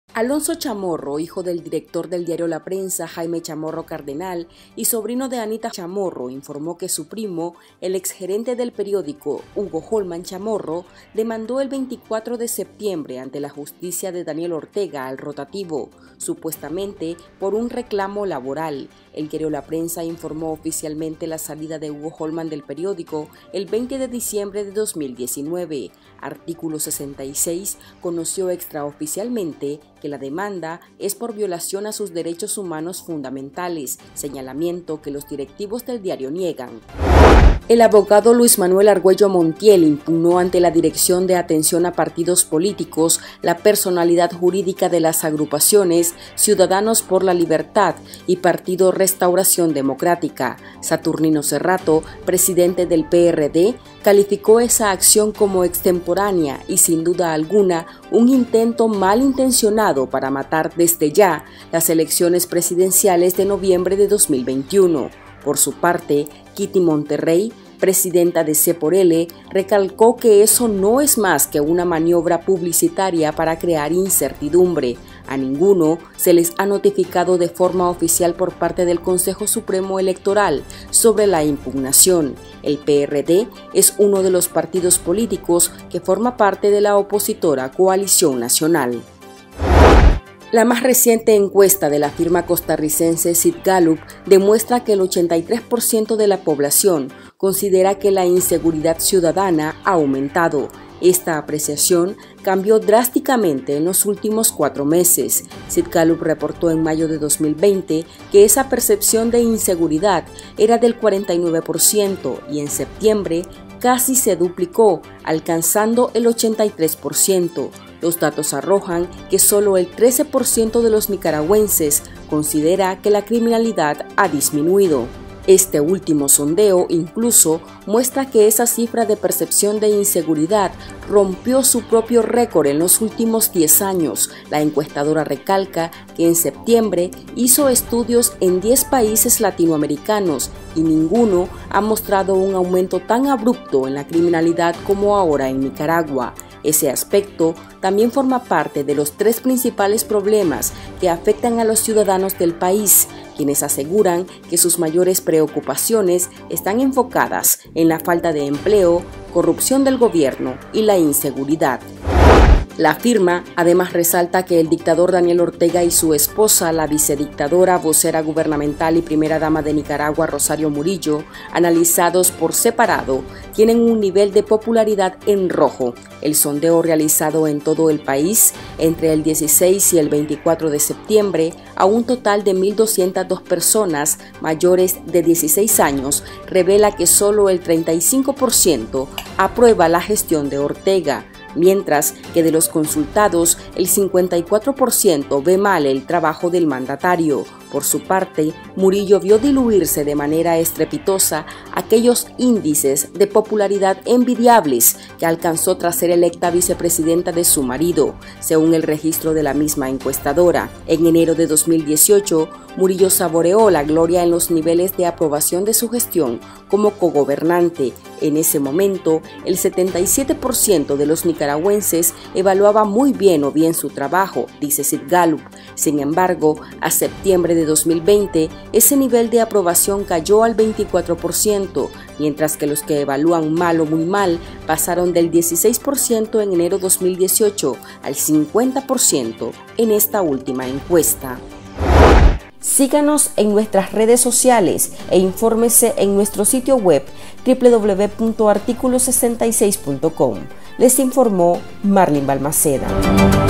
Alonso Chamorro, hijo del director del diario La Prensa, Jaime Chamorro Cardenal, y sobrino de Anita Chamorro, informó que su primo, el exgerente del periódico Hugo Holman Chamorro, demandó el 24 de septiembre ante la justicia de Daniel Ortega al rotativo, supuestamente por un reclamo laboral. El diario La Prensa informó oficialmente la salida de Hugo Holman del periódico el 20 de diciembre de 2019. Artículo 66 conoció extraoficialmente que la demanda es por violación a sus derechos humanos fundamentales, señalamiento que los directivos del diario niegan. El abogado Luis Manuel Argüello Montiel impugnó ante la Dirección de Atención a Partidos Políticos la personalidad jurídica de las agrupaciones Ciudadanos por la Libertad y Partido Restauración Democrática. Saturnino Cerrato, presidente del PRD, calificó esa acción como extemporánea y sin duda alguna un intento malintencionado para matar desde ya las elecciones presidenciales de noviembre de 2021. Por su parte, Kitty Monterrey, presidenta de C por L, recalcó que eso no es más que una maniobra publicitaria para crear incertidumbre. A ninguno se les ha notificado de forma oficial por parte del Consejo Supremo Electoral sobre la impugnación. El PRD es uno de los partidos políticos que forma parte de la opositora Coalición Nacional. La más reciente encuesta de la firma costarricense Sid Gallup demuestra que el 83% de la población considera que la inseguridad ciudadana ha aumentado. Esta apreciación cambió drásticamente en los últimos 4 meses. Sid Gallup reportó en mayo de 2020 que esa percepción de inseguridad era del 49% y en septiembre casi se duplicó, alcanzando el 83%. Los datos arrojan que solo el 13% de los nicaragüenses considera que la criminalidad ha disminuido. Este último sondeo incluso muestra que esa cifra de percepción de inseguridad rompió su propio récord en los últimos 10 años. La encuestadora recalca que en septiembre hizo estudios en 10 países latinoamericanos y ninguno ha mostrado un aumento tan abrupto en la criminalidad como ahora en Nicaragua. Ese aspecto también forma parte de los 3 principales problemas que afectan a los ciudadanos del país, quienes aseguran que sus mayores preocupaciones están enfocadas en la falta de empleo, corrupción del gobierno y la inseguridad. La firma además resalta que el dictador Daniel Ortega y su esposa, la vicedictadora, vocera gubernamental y primera dama de Nicaragua, Rosario Murillo, analizados por separado, tienen un nivel de popularidad en rojo. El sondeo realizado en todo el país entre el 16 y el 24 de septiembre a un total de 1.202 personas mayores de 16 años revela que solo el 35% aprueba la gestión de Ortega, mientras que de los consultados el 54% ve mal el trabajo del mandatario. Por su parte, Murillo vio diluirse de manera estrepitosa aquellos índices de popularidad envidiables que alcanzó tras ser electa vicepresidenta de su marido, según el registro de la misma encuestadora. En enero de 2018, Murillo saboreó la gloria en los niveles de aprobación de su gestión como cogobernante. En ese momento, el 77% de los nicaragüenses evaluaba muy bien o bien su trabajo, dice Sid Gallup. Sin embargo, a septiembre de 2020, ese nivel de aprobación cayó al 24%, mientras que los que evalúan mal o muy mal pasaron del 16% en enero 2018 al 50% en esta última encuesta. Síganos en nuestras redes sociales e infórmese en nuestro sitio web www.articulo66.com. Les informó Marlene Balmaceda.